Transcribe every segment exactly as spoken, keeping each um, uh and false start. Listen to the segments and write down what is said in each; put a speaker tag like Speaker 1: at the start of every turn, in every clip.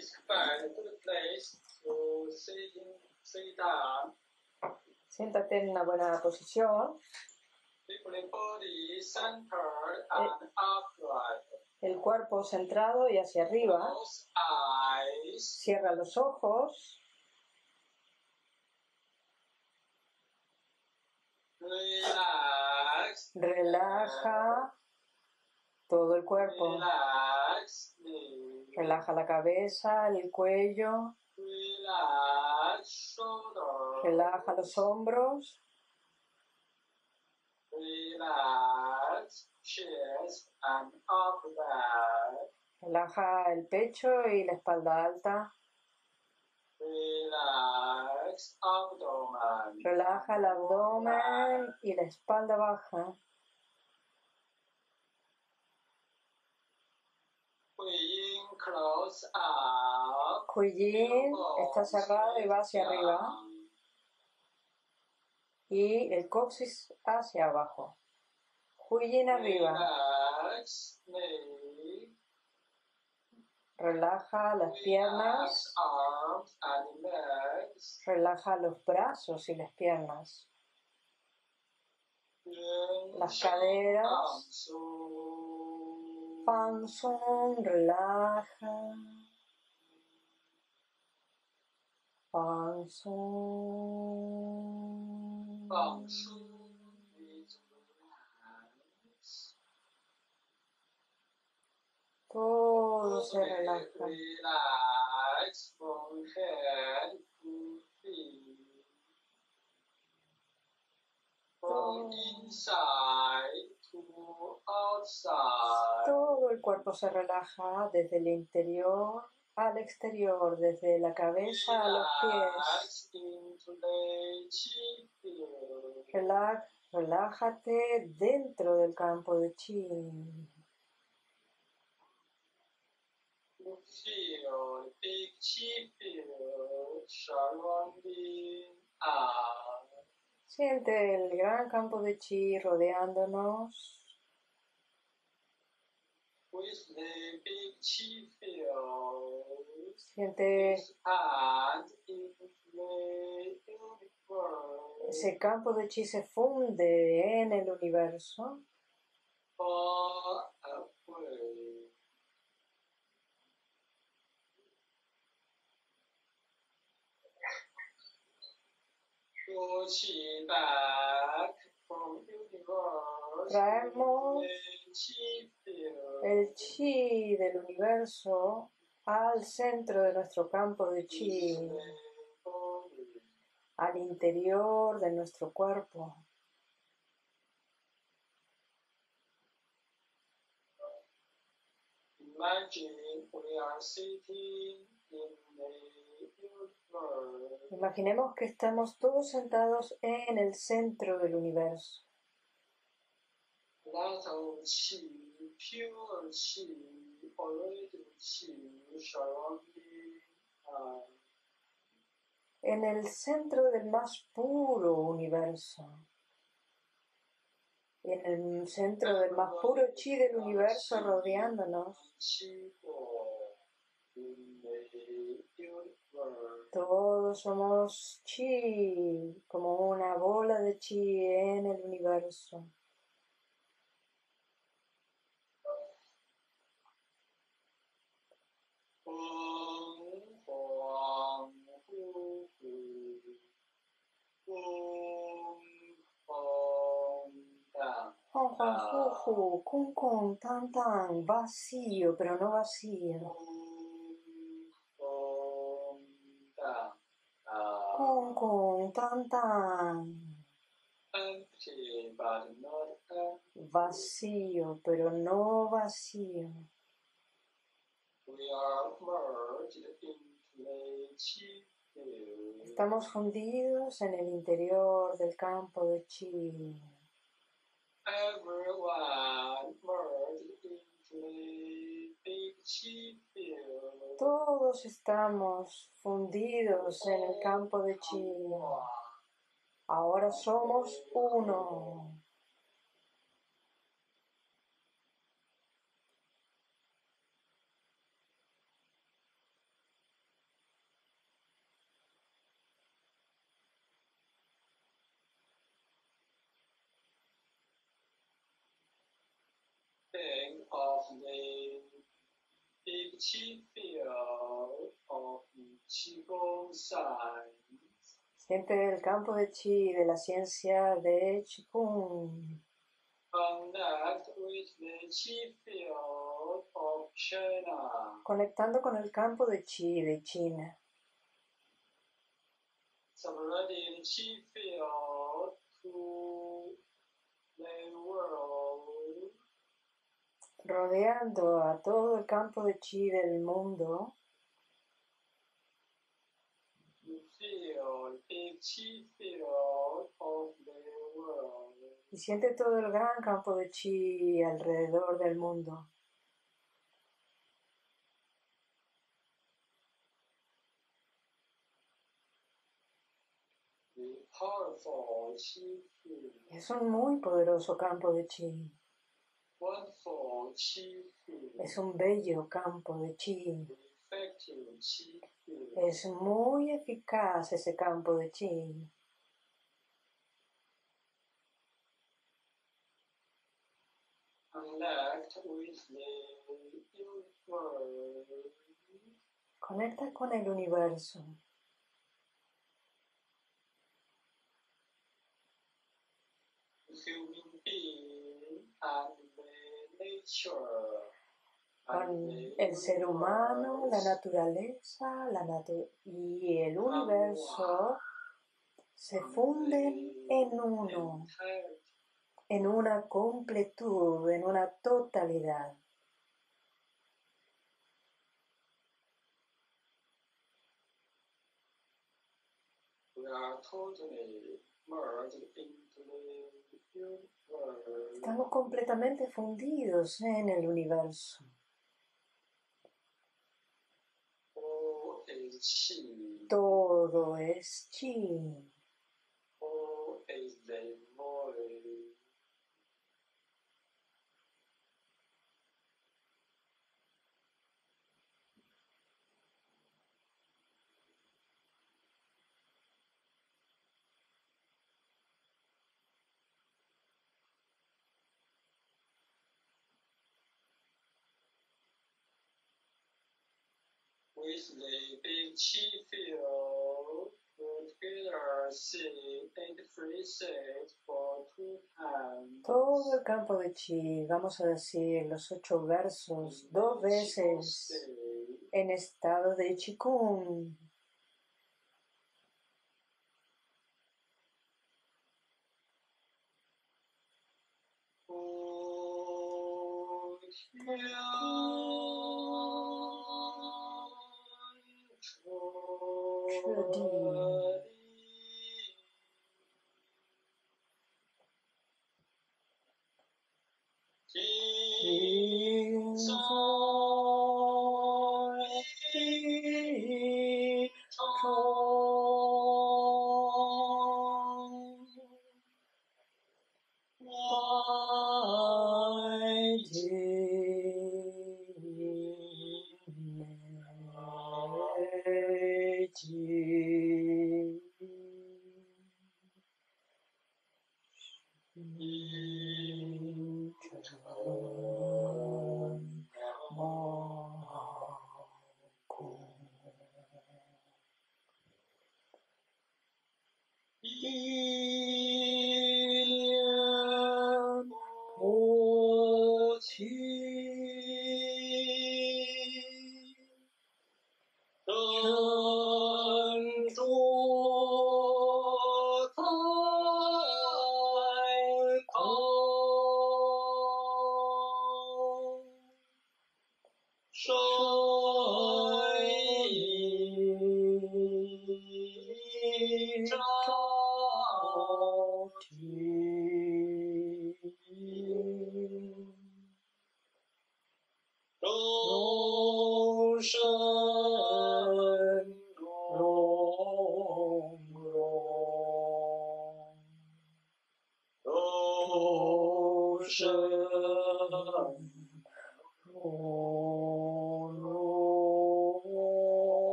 Speaker 1: Please find a place to sit, sit down.
Speaker 2: Siéntate en una buena posición.
Speaker 1: Keep the body centered and upright.
Speaker 2: El cuerpo centrado y hacia arriba.
Speaker 1: Close eyes.
Speaker 2: Cierra los ojos.
Speaker 1: Relax.
Speaker 2: Relaja todo el cuerpo.
Speaker 1: Relax.
Speaker 2: Relaja la cabeza, el cuello.
Speaker 1: Relax. Shoulders.
Speaker 2: Relaja los hombros.
Speaker 1: Relax. Chest and upper back.
Speaker 2: Relaja el pecho y la espalda alta.
Speaker 1: Relax abdomen.
Speaker 2: Relaja el abdomen y la espalda baja.
Speaker 1: Huiyin close up.
Speaker 2: Huiyin está cerrado y va hacia arriba. Y el coxis hacia abajo. Huiyin arriba.
Speaker 1: Relax neck.
Speaker 2: Relaja las piernas.
Speaker 1: Relax arms and legs.
Speaker 2: Relaja los brazos y las piernas. Las caderas. Panzón, relaja. Panzón.
Speaker 1: Panzón.
Speaker 2: Todo se relaja.
Speaker 1: Relax from head to feet. From inside to outside.
Speaker 2: Todo el cuerpo se relaja desde el interior al exterior, desde la cabeza a los pies. Relax, relájate dentro del campo de chi.
Speaker 1: Feel big chi field surrounding us.
Speaker 2: Siente el gran campo de chi rodeándonos.
Speaker 1: With the big chi field,
Speaker 2: Siente
Speaker 1: and in the universe.
Speaker 2: Ese campo de chi se funde en el universo.
Speaker 1: Far away. Your chi back from universe.
Speaker 2: Traemos
Speaker 1: The chi field.
Speaker 2: el chi del universo al centro de nuestro campo de chi, al interior de nuestro cuerpo.
Speaker 1: Imagine we are sitting in the universe.
Speaker 2: Imaginemos que estamos todos sentados en el centro del universo.
Speaker 1: Lot of chi, pure chi, original chi, surrounding us.
Speaker 2: En el centro del más puro universo. En el centro del más puro chi del universo rodeándonos.
Speaker 1: Chi ball in the universe.
Speaker 2: Todos somos chi, como una bola de chi en el universo.
Speaker 1: Om Huang Hu Hu. Om Hong Dang.
Speaker 2: Juan Juan Juju, Kun Kun Tan Tan, vacío, pero no vacío.
Speaker 1: Om Hong Dang.
Speaker 2: Kun Kun Tan Tan,
Speaker 1: Empty but not empty.
Speaker 2: vacío, pero no vacío.
Speaker 1: We are merged into the chi field.
Speaker 2: Estamos fundidos en el interior del campo de chi.
Speaker 1: Everyone merged into the big chi field.
Speaker 2: Todos estamos fundidos en el campo de chi. Ahora somos uno.
Speaker 1: of the big chi field of Qigong science.
Speaker 2: Siente el campo de chi de la ciencia de Qigong.
Speaker 1: Connect with the chi field of China.
Speaker 2: Conectando con el campo de chi de China.
Speaker 1: Spreading chi field to the world.
Speaker 2: Rodeando a todo el campo de chi del mundo.
Speaker 1: You feel big chi field of the world.
Speaker 2: Y siente todo el gran campo de chi alrededor del mundo.
Speaker 1: The powerful chi field.
Speaker 2: Es un muy poderoso campo de chi.
Speaker 1: Wonderful chi field.
Speaker 2: Es un bello campo de chi.
Speaker 1: Effective chi field.
Speaker 2: Es muy eficaz ese campo de chi.
Speaker 1: Connect with the universe.
Speaker 2: Conecta con el universo.
Speaker 1: Human being and the nature.
Speaker 2: Con el ser humano, la naturaleza la natu y el universo se funden en uno, en una completud, en una totalidad.
Speaker 1: We are totally merged into the universe.
Speaker 2: Estamos completamente fundidos en el universo.
Speaker 1: All is chi.
Speaker 2: Todo es chi.
Speaker 1: All is the void. With the big chi field, put together see eight phrases for two times.
Speaker 2: Todo el campo de chi, vamos a decir los ocho versos dos veces en estado de Qigong.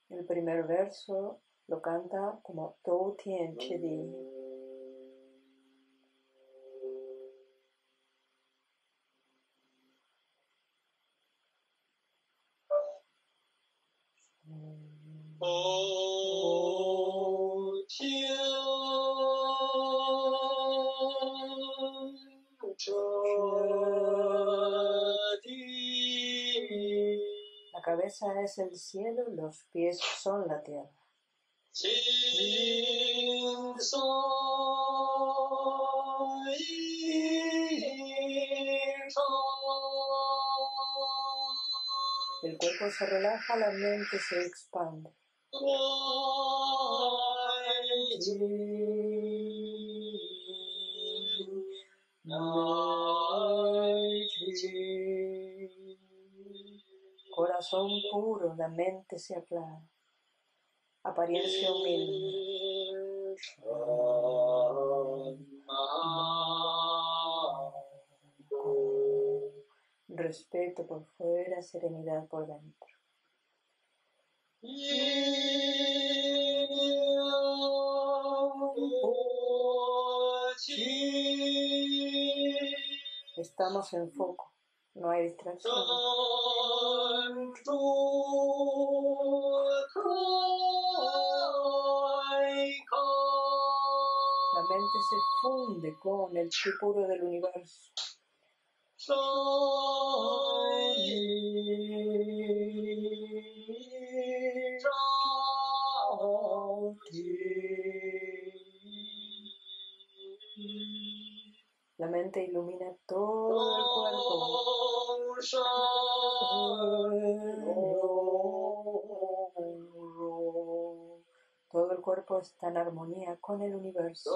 Speaker 2: El primer verso lo canta como Do Tien Chidi. La cabeza es el cielo, los pies son la tierra. El cuerpo se relaja, la mente se expande. Corazón puro, la mente se aclara. Apariencia humilde. Respeto por fuera, serenidad por dentro. Estamos en foco, no hay distracción. La mente se funde con el chi puro del universo. La mente ilumina todo el cuerpo. Todo el cuerpo está en armonía con el universo.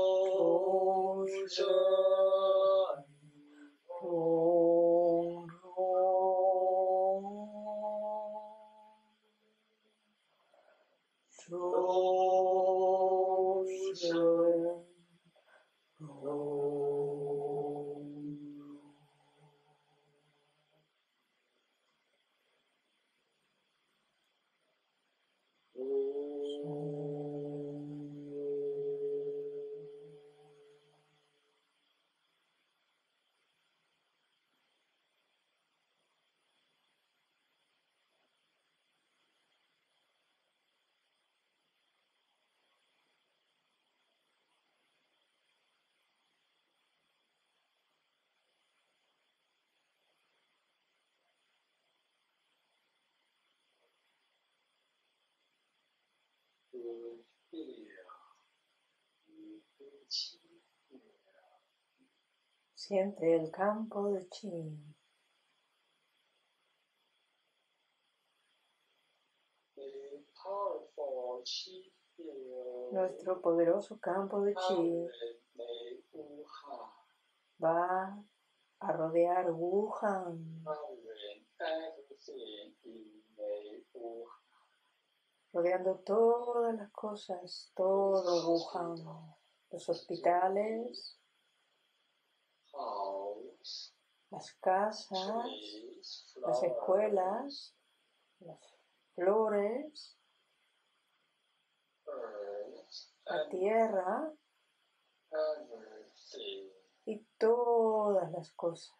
Speaker 2: Siente el campo de chi. Nuestro poderoso campo de chi va a rodear Wuhan, rodeando todas las cosas, todo Wuhan, los hospitales, las casas, las escuelas, las flores, la tierra y todas las cosas.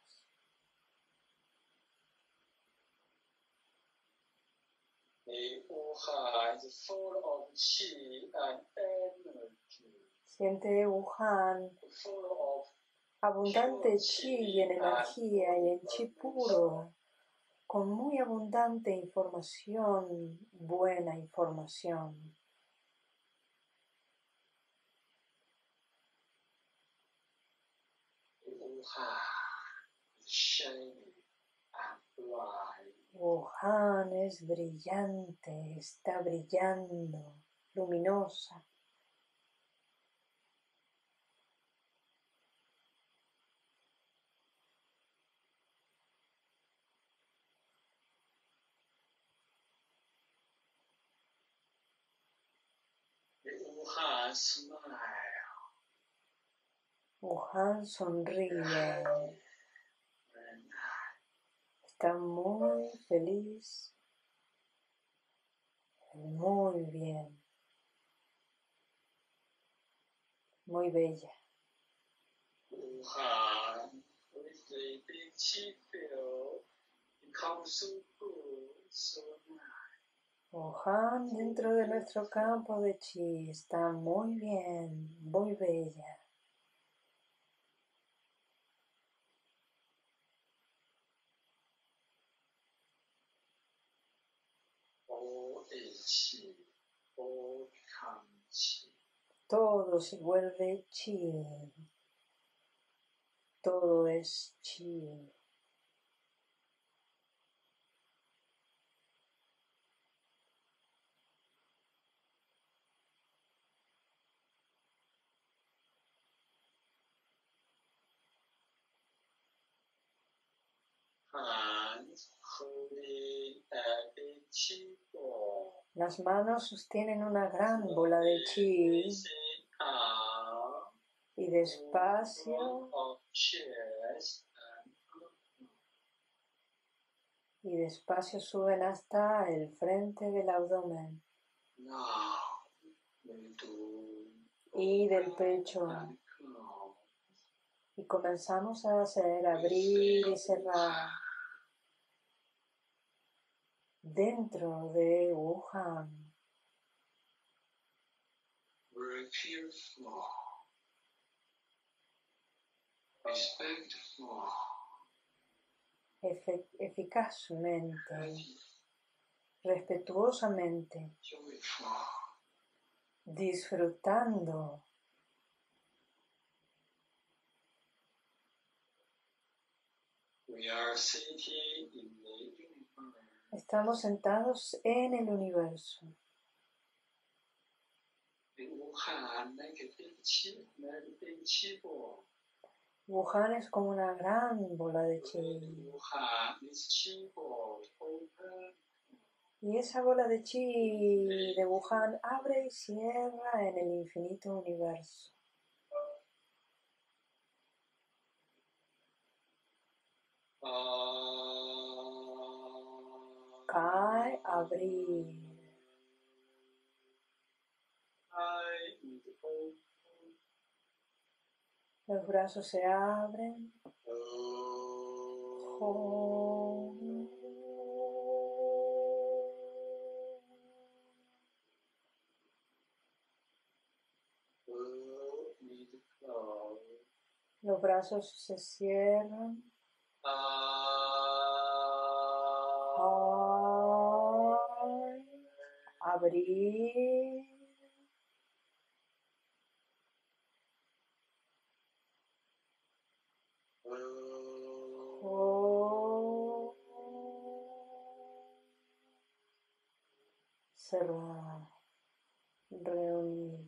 Speaker 2: Siente Wuhan abundante chi y en energía y en chi puro, con muy abundante información, buena información. Wuhan es brillante, está brillando, luminosa. Wuhan sonríe. Está muy feliz. Muy bien. Muy bella.
Speaker 1: Wuhan, with the chi field, becomes so good, so nice.
Speaker 2: Wuhan dentro de nuestro campo de chi está muy bien, muy bella.
Speaker 1: All is chi, all become chi.
Speaker 2: Todo se vuelve chi. Todo es chi.
Speaker 1: Hands holding a big chi ball.
Speaker 2: Las manos sostienen una gran bola de chi y despacio y despacio suben hasta el frente del abdomen y del pecho y comenzamos a hacer abrir y cerrar dentro de Wuhan. Efe- eficazmente, respetuosamente, disfrutando. Estamos sentados en el universo. Wuhan es como una gran bola de chi. Y esa bola de chi de Wuhan abre y cierra en el infinito universo. Cae, abrir. Los brazos se abren. Oh. Los brazos se cierran. Ay, abrir. Oh. Cerrar. Reunir.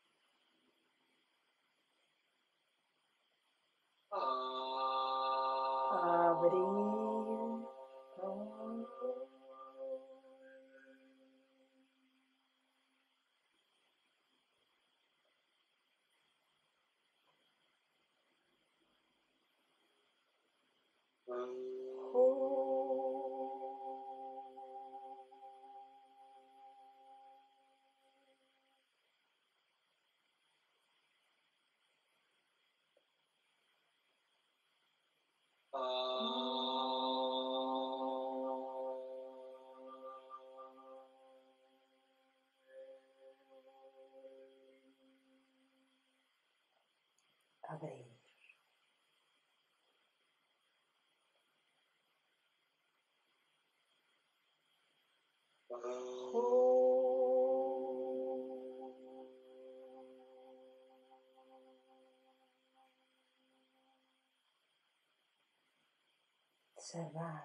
Speaker 2: Abrir. Abrir. Cerrar.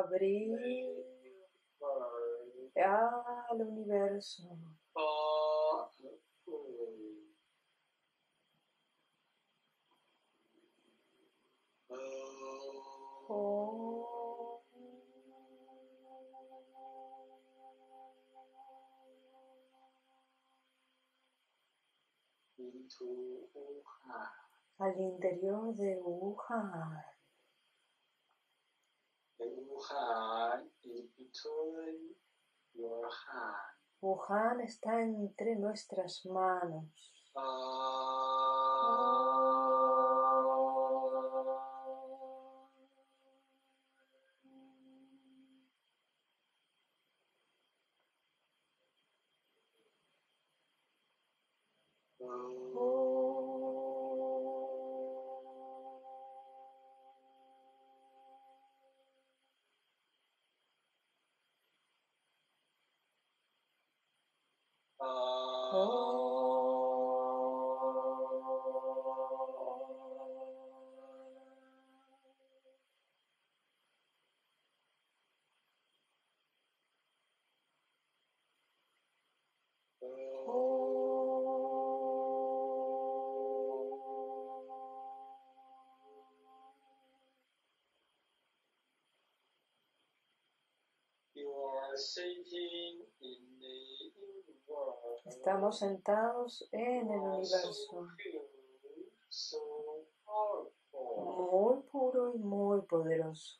Speaker 2: abrir al universo. Oh. Al interior de Wuhan. Wuhan está entre nuestras manos. Estamos sentados en el universo, muy puro y muy poderoso.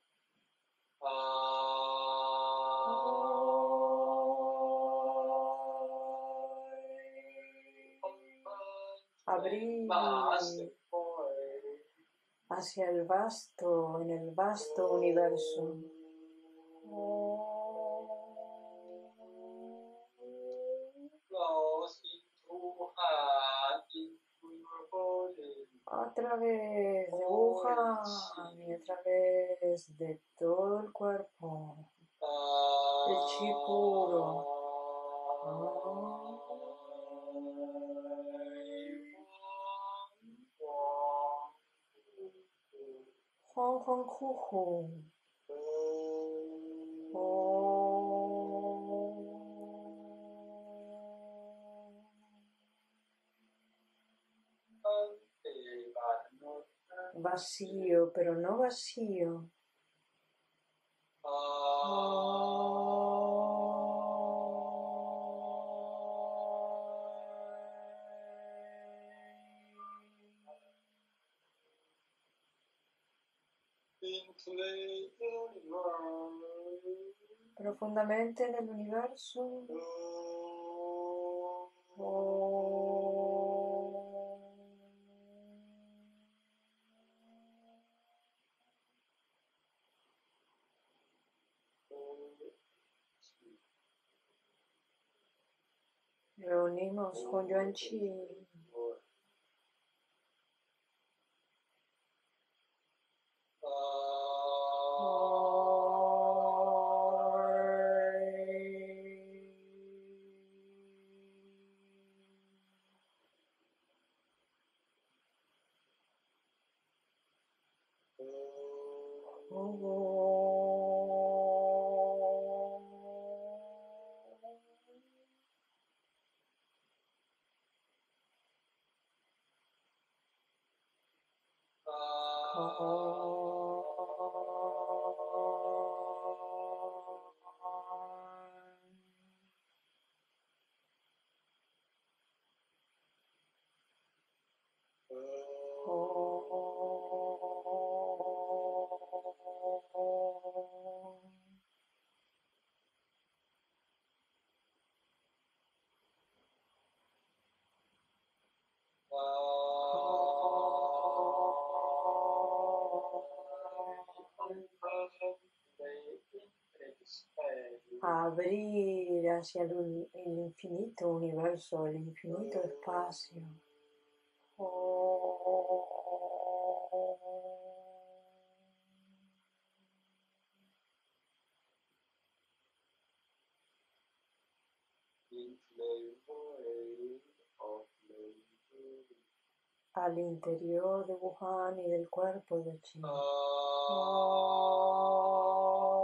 Speaker 2: Abrir hacia el vasto, en el vasto universo. A través de Wuhan y a través de todo el cuerpo, el chi puro. Hong Hong Hu Hu. Vacío, pero no vacío. Profundamente en el universo. Reunimos con Yuan Chi. Abrir hacia el, el infinito universo, el infinito espacio. Oh. Al interior de Wuhan y del cuerpo de Chi. Oh.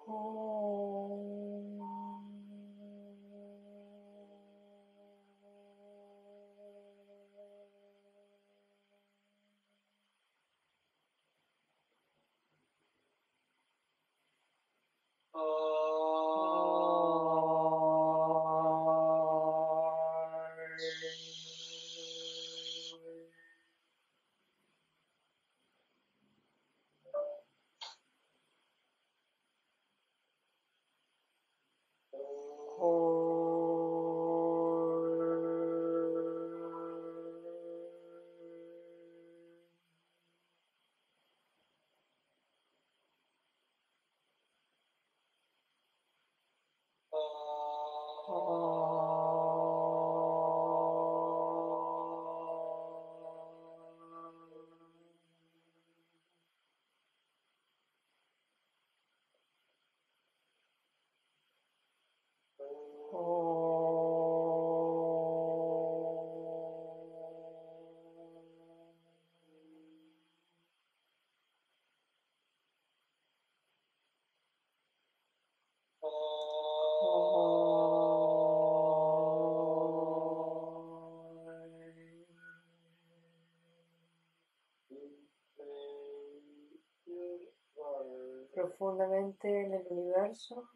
Speaker 2: Profundamente en el universo.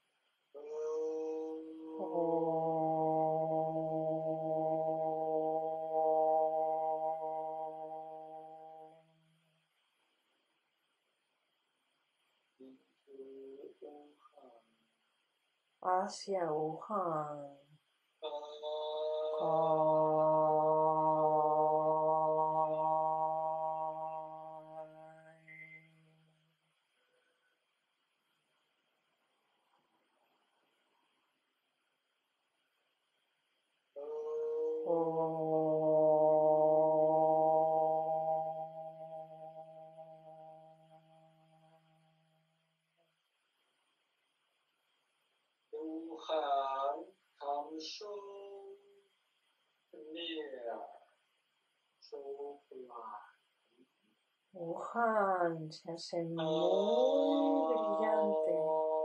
Speaker 2: Hacia Wuhan. Wuhan se hace muy brillante.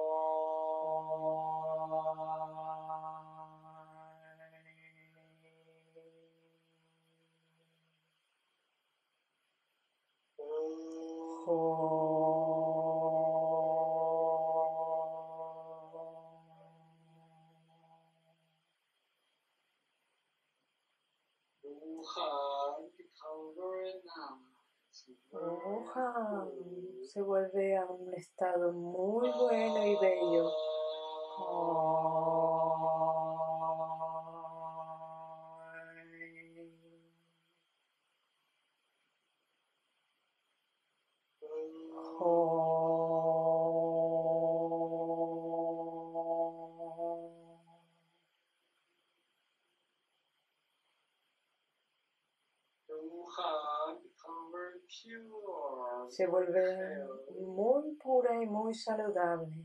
Speaker 2: Wuhan se vuelve a un estado muy bueno y bello. Se vuelve muy pura y muy saludable.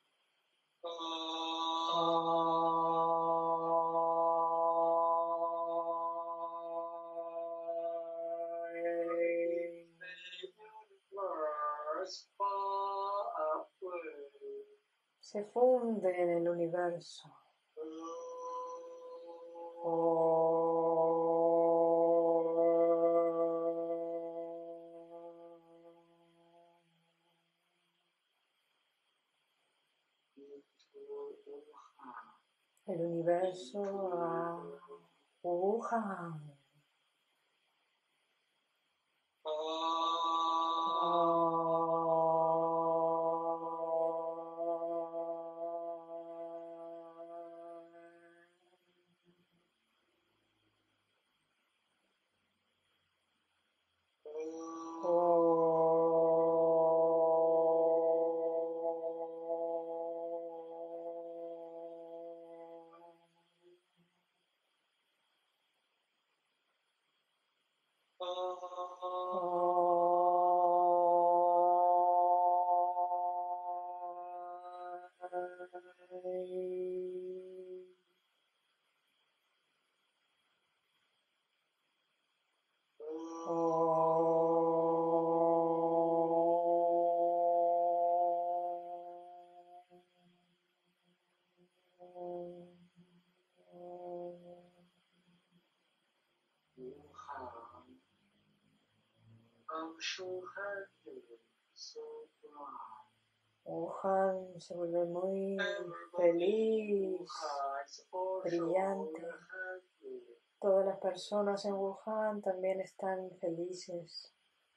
Speaker 2: Se funde en el universo. El universo a Wuhan. Wuhan se vuelve muy feliz, brillante. Todas las personas en Wuhan también están felices.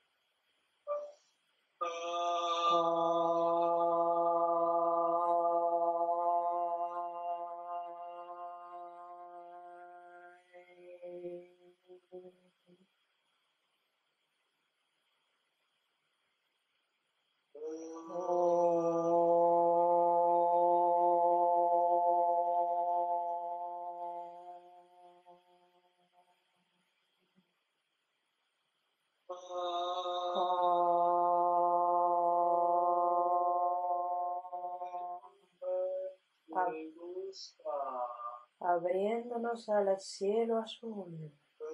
Speaker 2: Abriéndonos al cielo azul.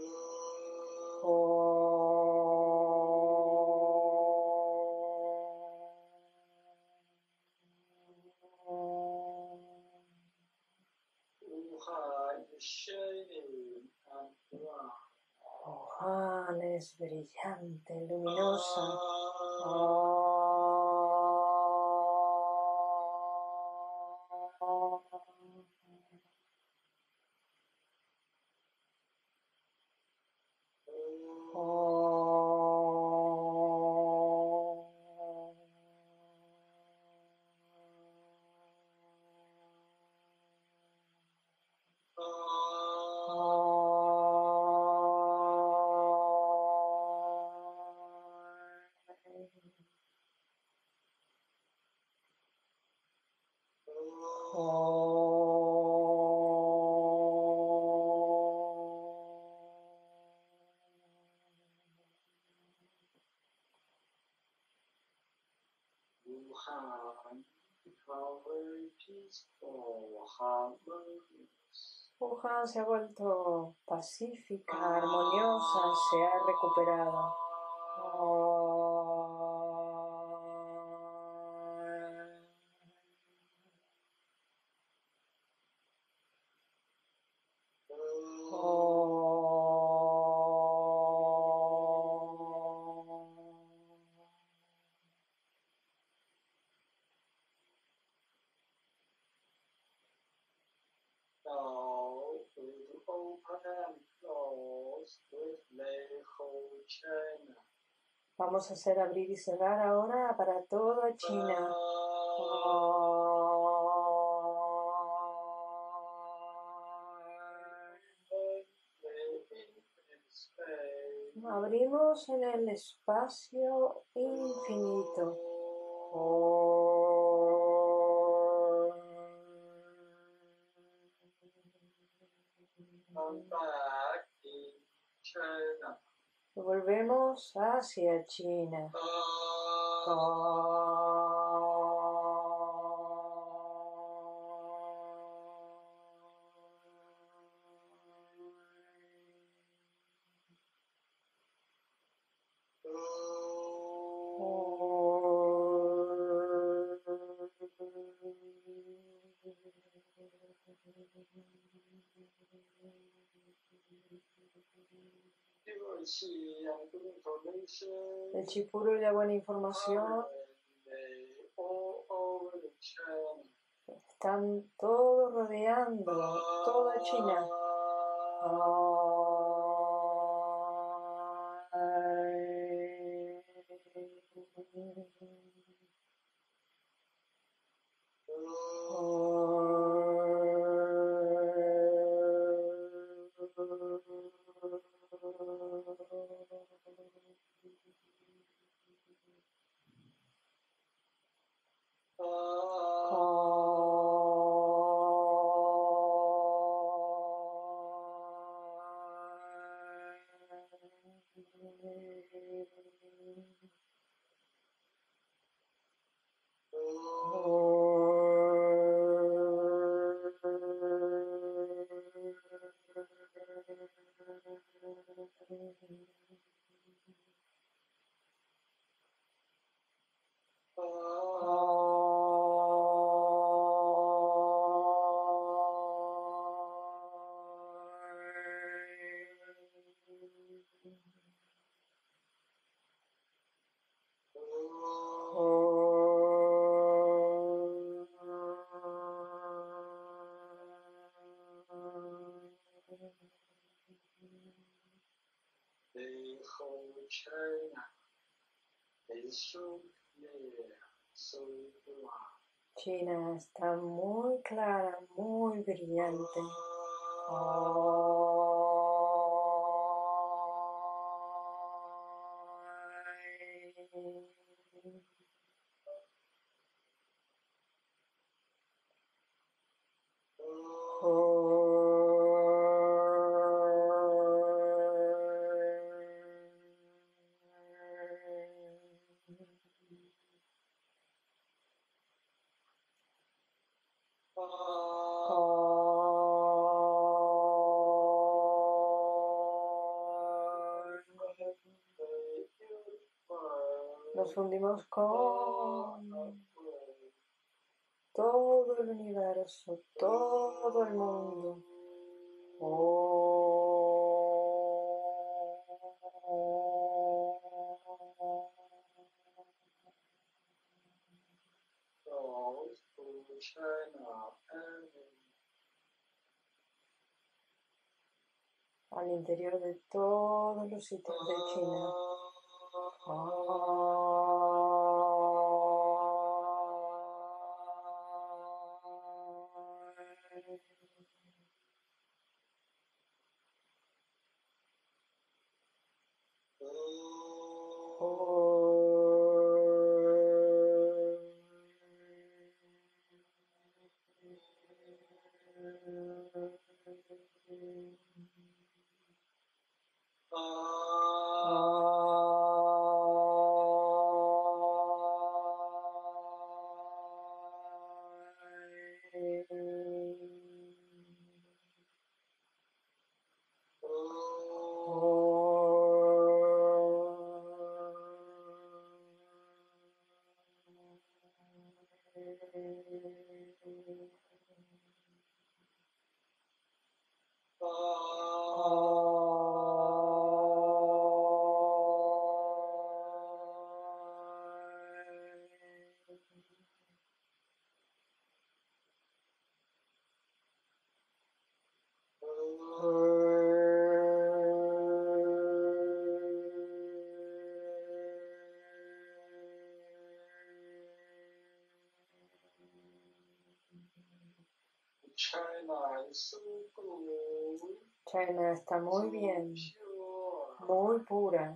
Speaker 2: Wuhan es brillante, luminosa. Wuhan se ha vuelto pacífica, armoniosa, se ha recuperado. Vamos a hacer abrir y cerrar ahora para toda China. Abrimos en el espacio infinito. Volvemos hacia China. El chi puro y la buena información están todos rodeando toda China. China está muy clara, muy brillante. Nos fundimos con todo el universo, todo el mundo. Al interior de todos los sitios de China. China está muy bien, muy pura.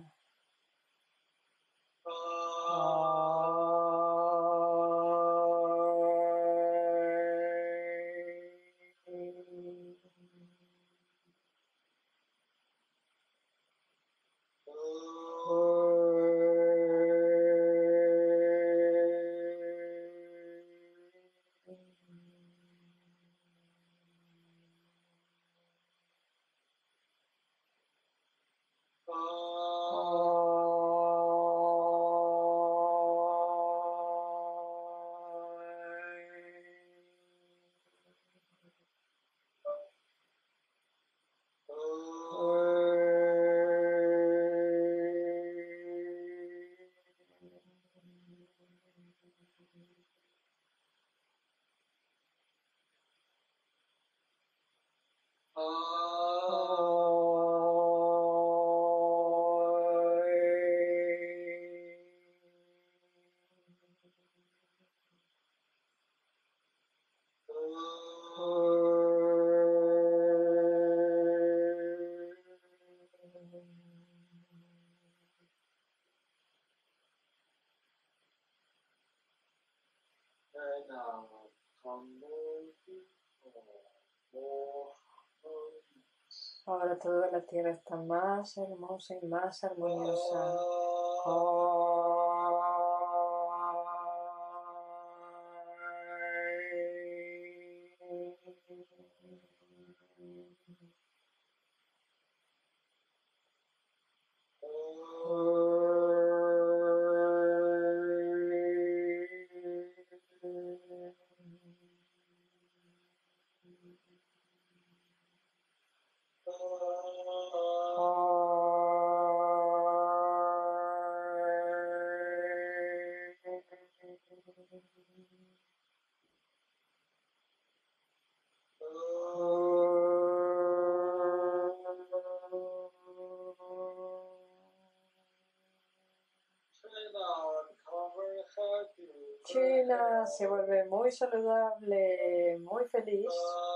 Speaker 2: Ahora toda la tierra está más hermosa y más armoniosa. China se vuelve muy saludable, muy feliz.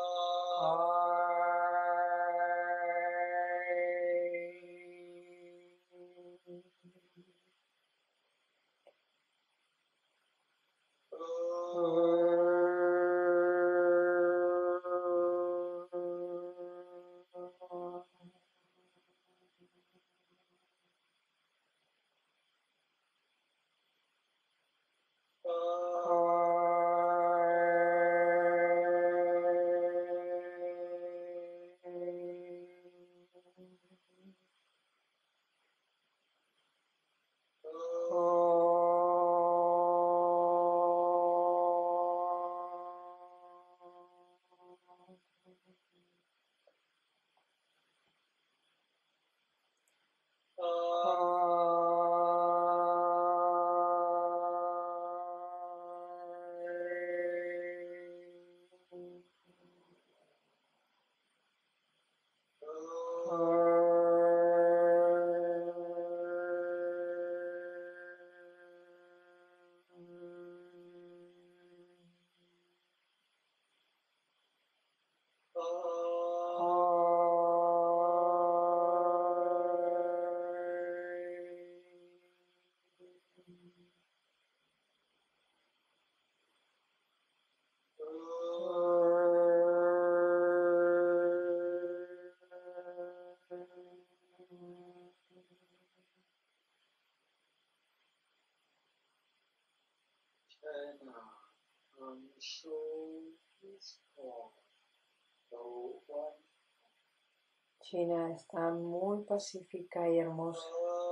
Speaker 2: China está muy pacífica y hermosa.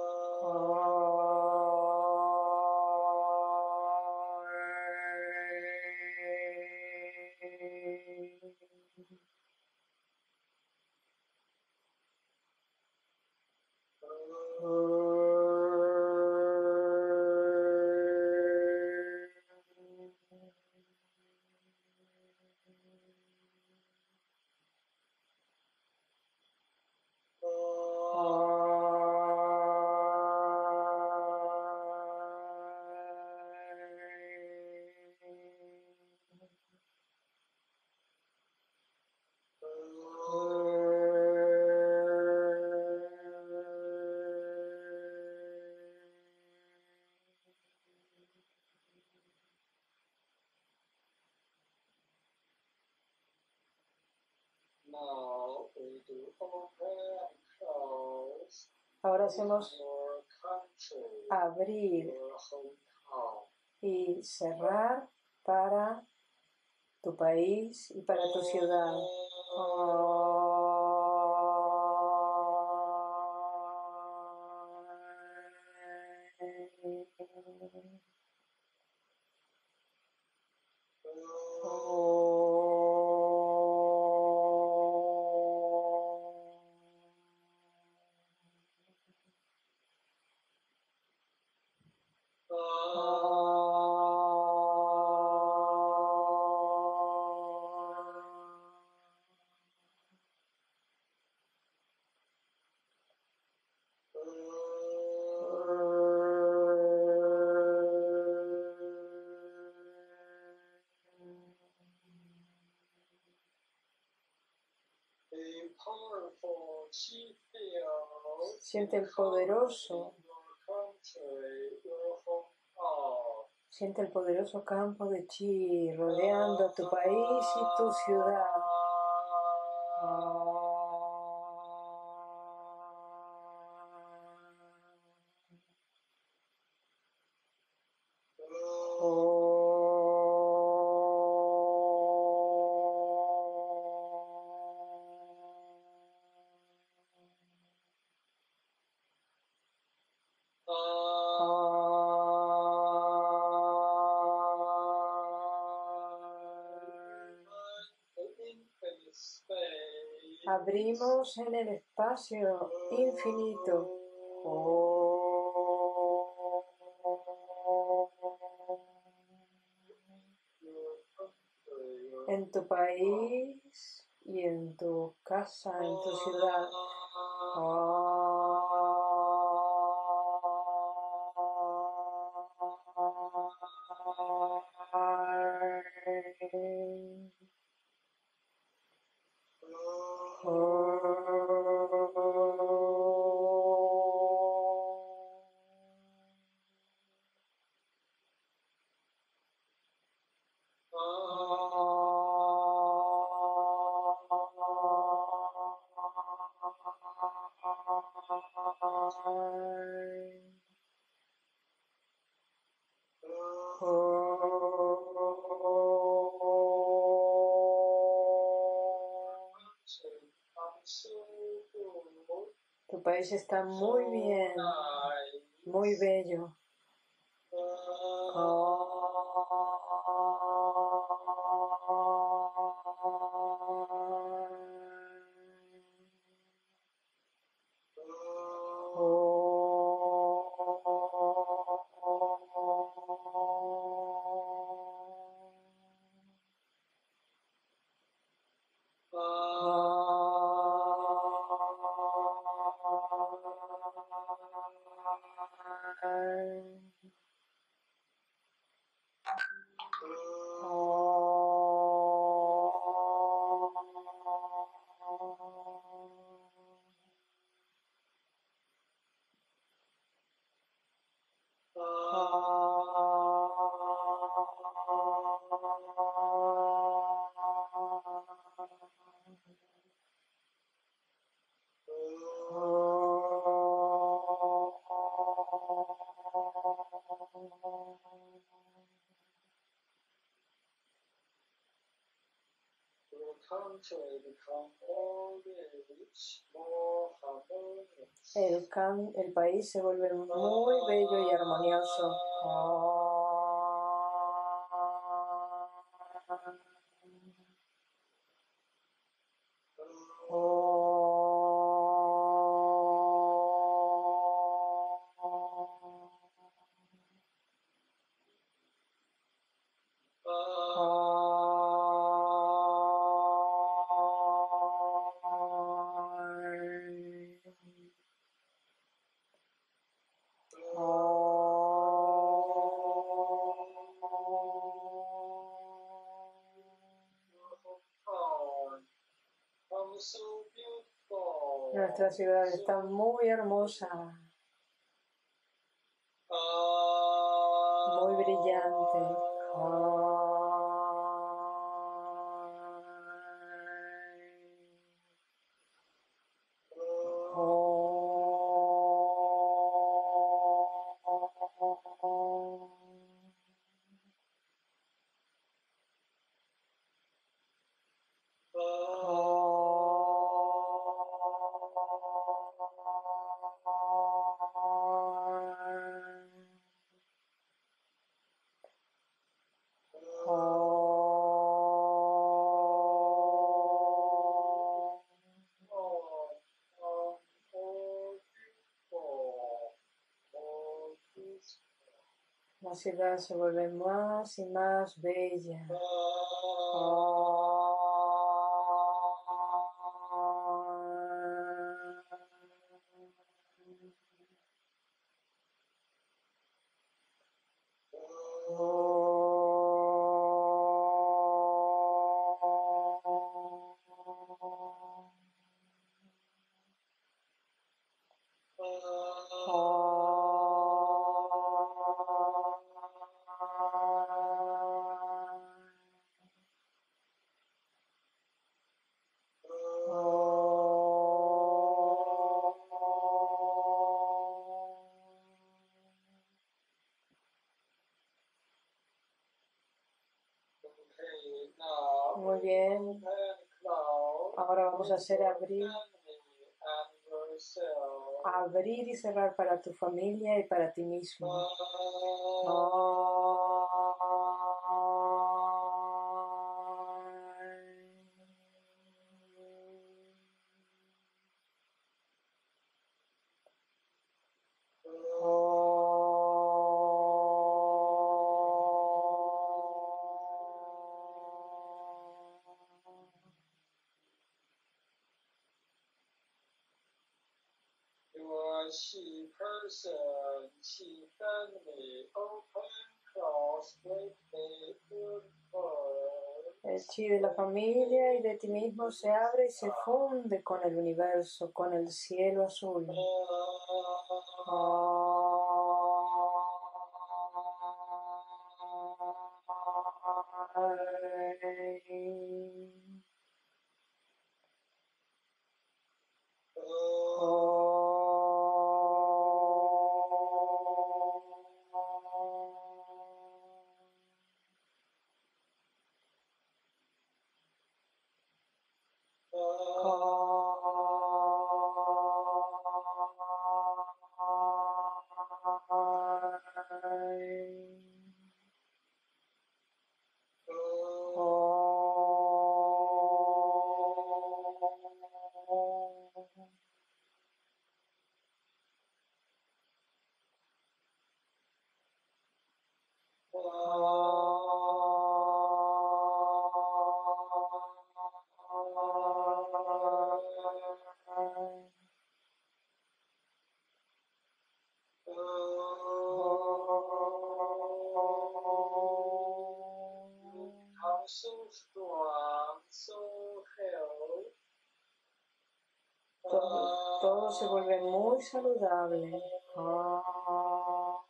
Speaker 2: Ahora hacemos abrir y cerrar para tu país y para tu ciudad. Siente el poderoso, siente el poderoso campo de chi rodeando tu país y tu ciudad. Abrimos en el espacio infinito. En tu país y en tu casa, en tu ciudad. país está muy bien, muy bello. El, can, el país se vuelve muy bello y armonioso. Nuestra ciudad está muy hermosa, muy brillante. La ciudad se vuelve más y más bella. Muy bien. Ahora vamos a hacer abrir, abrir y cerrar para tu familia y para ti mismo. El chi de la familia y de ti mismo se abre y se funde con el universo, con el cielo azul. Todo, todo se vuelve muy saludable. Ah.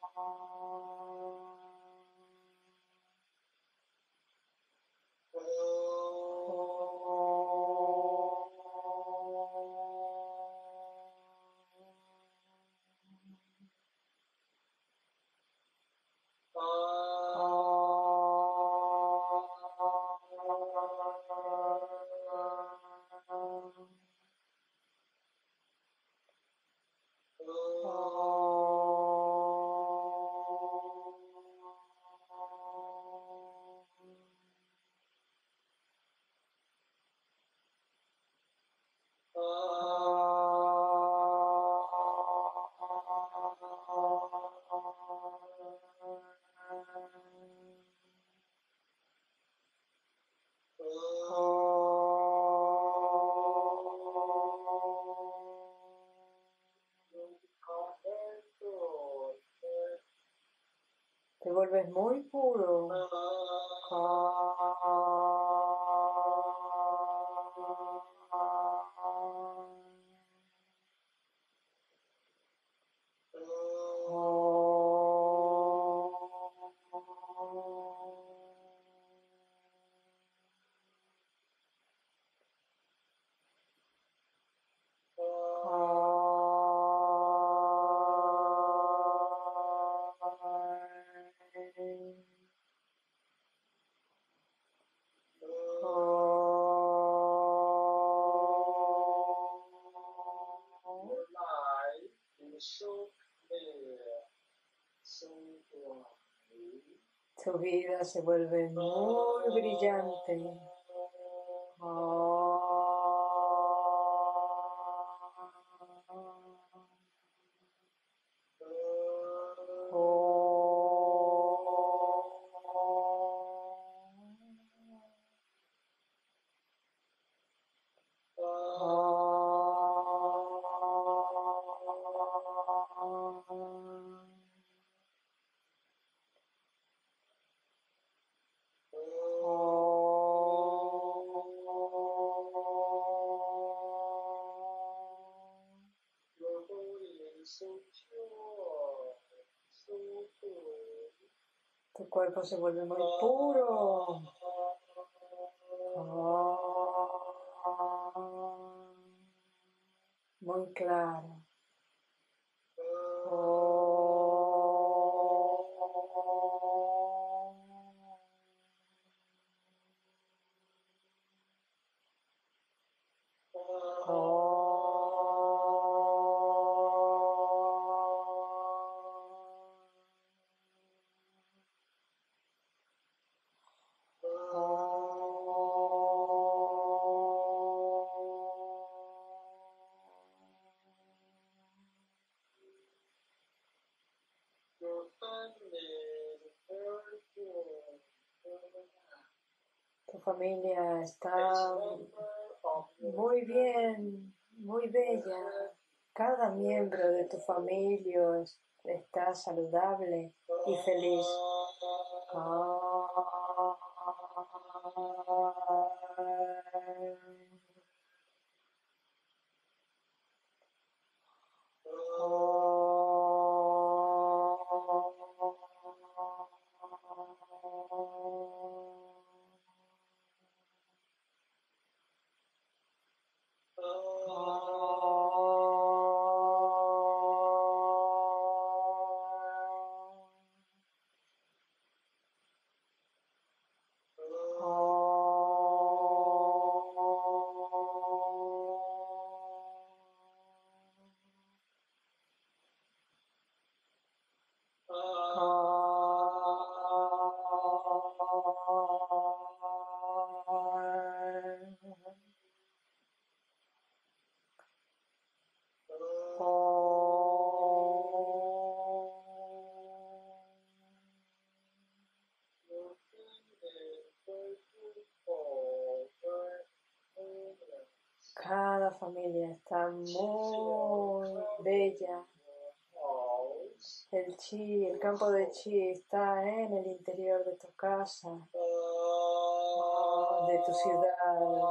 Speaker 2: Te vuelves muy puro. Tu vida se vuelve muy brillante. Tu cuerpo se vuelve muy puro. Muy claro. Tu familia está muy bien, muy bella. Cada miembro de tu familia está saludable y feliz. cada familia está muy bella. El chi, el campo de chi está en el interior de tu casa, de tu ciudad.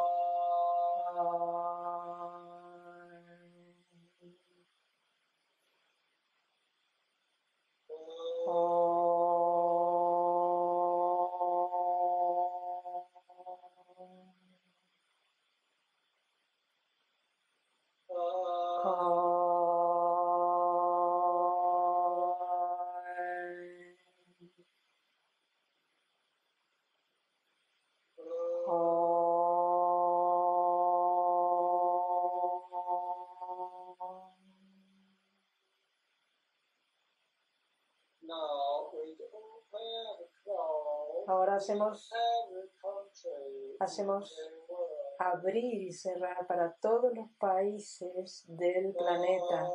Speaker 2: Ahora hacemos, hacemos abrir y cerrar para todos los países del planeta.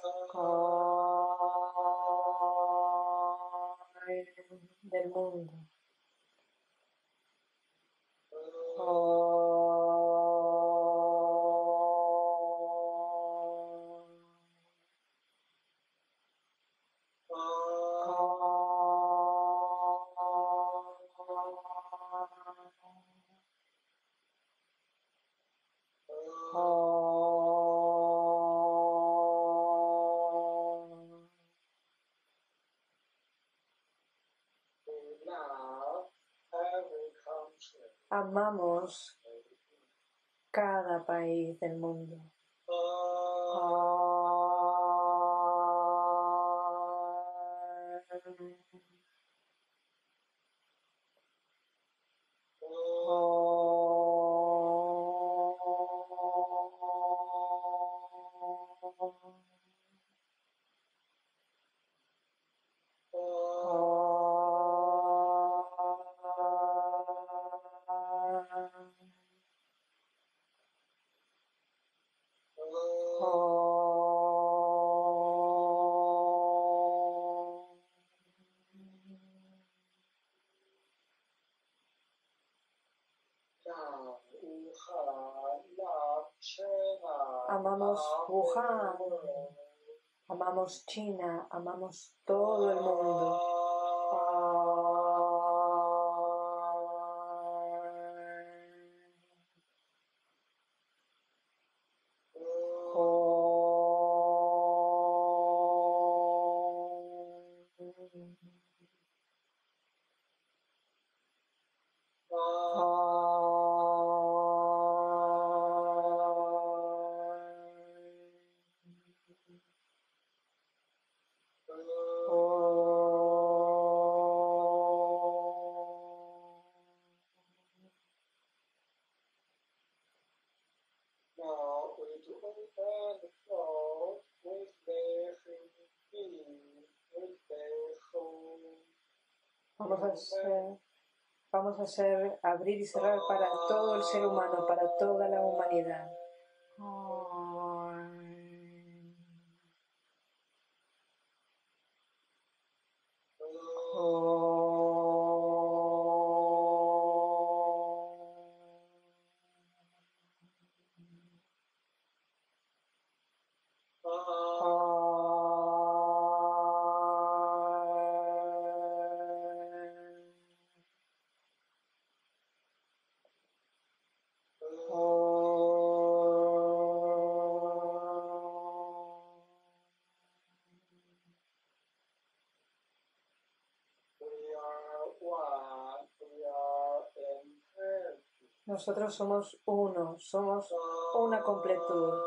Speaker 2: Del mundo. Amamos cada país del mundo. Amamos Wuhan, amamos China, amamos todo el mundo. Vamos a hacer, vamos a hacer abrir y cerrar para todo el ser humano, para toda la humanidad. Nosotros somos uno, somos una completud.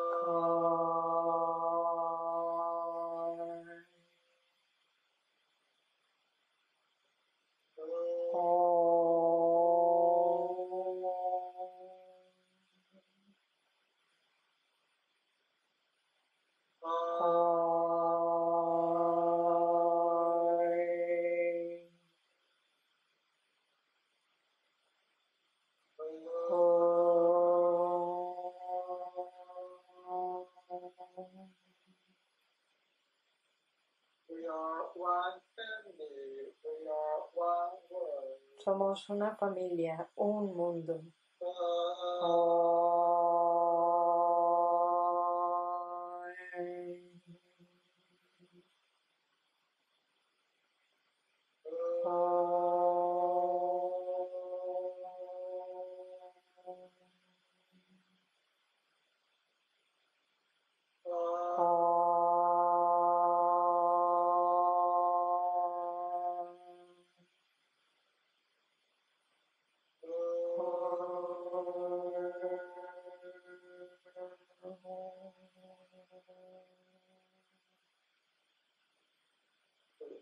Speaker 2: Somos una familia, un mundo. Oh.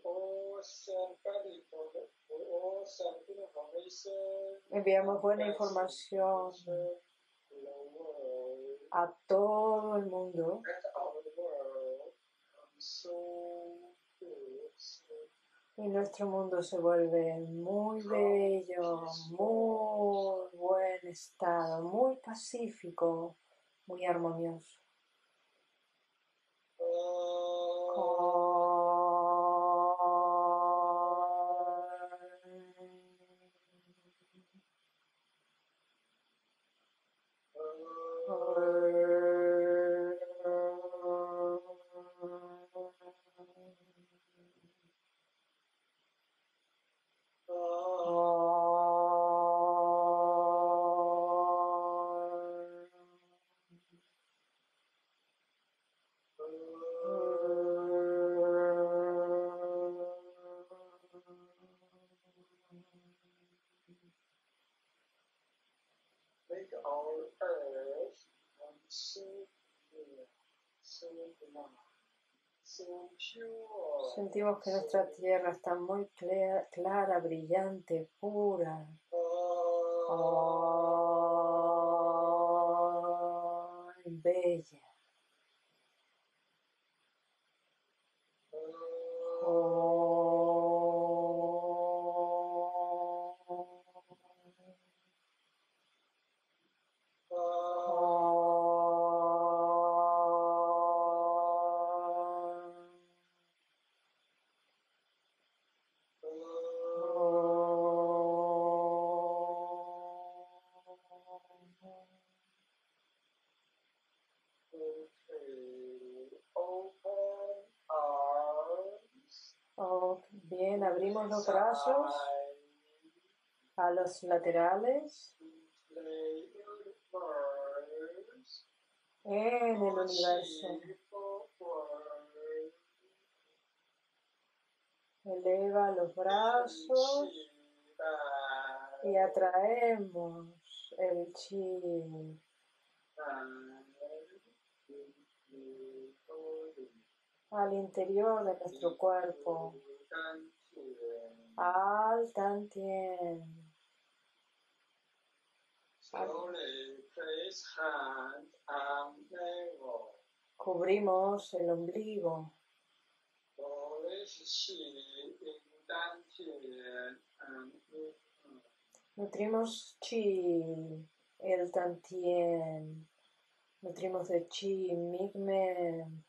Speaker 2: Enviamos buena información a todo el mundo y nuestro mundo se vuelve muy bello, muy buen estado, muy pacífico, muy armonioso. Sentimos que nuestra tierra está muy clara, clara brillante, pura. Oh, bella. Oh, bien, abrimos los brazos a los laterales en el universo. Eleva los brazos y atraemos el chi al interior de nuestro cuerpo, al Tantien. Cubrimos el ombligo. Nutrimos chi, el Tantien. Nutrimos de chi, migmen.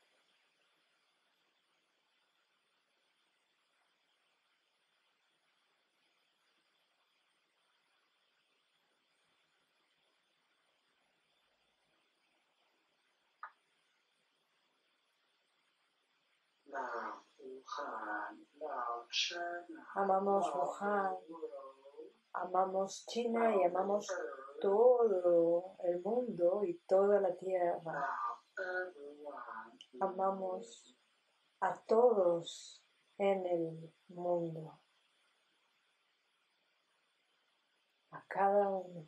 Speaker 2: Amamos Wuhan, amamos China y amamos todo el mundo y toda la tierra. Amamos a todos en el mundo, a cada uno.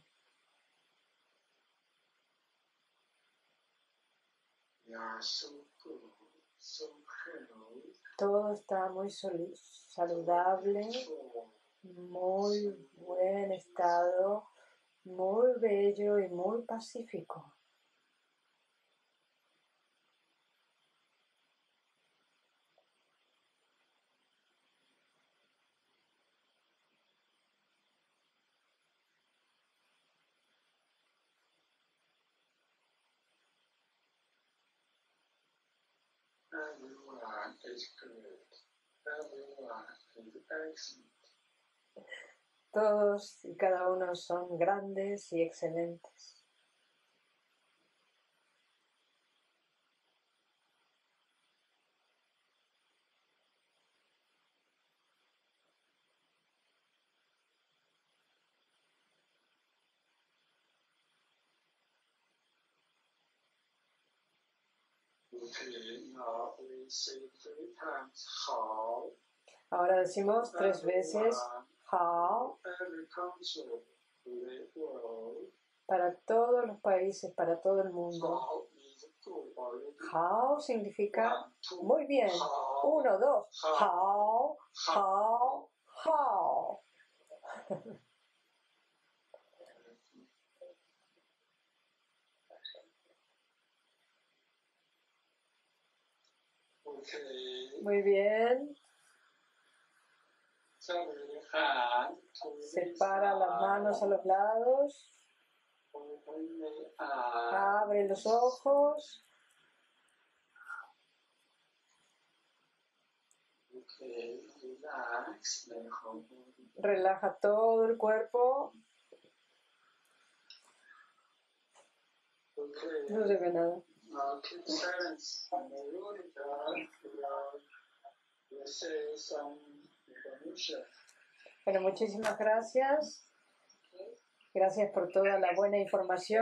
Speaker 2: Todo está muy saludable, muy buen estado, muy bello y muy pacífico.
Speaker 1: Everyone is good. Everyone is excellent.
Speaker 2: Todos y cada uno son grandes y excelentes. Ahora decimos tres veces Hao para todos los países, para todo el mundo. Hao significa muy bien. Uno, dos. Hao. Hao, hao.
Speaker 1: Okay.
Speaker 2: Muy bien.
Speaker 1: เจ้าบริหารถูก
Speaker 2: Separa las manos a los lados.
Speaker 1: ไว้ในอ่า
Speaker 2: Abre los ojos.
Speaker 1: โอเค relax เลยของ
Speaker 2: Relaja todo el cuerpo.
Speaker 1: โอเค
Speaker 2: No se ve nada.
Speaker 1: Uh, keep silence on the road, uh, we'll say some information.
Speaker 2: Bueno, muchísimas gracias. Gracias por toda la buena información.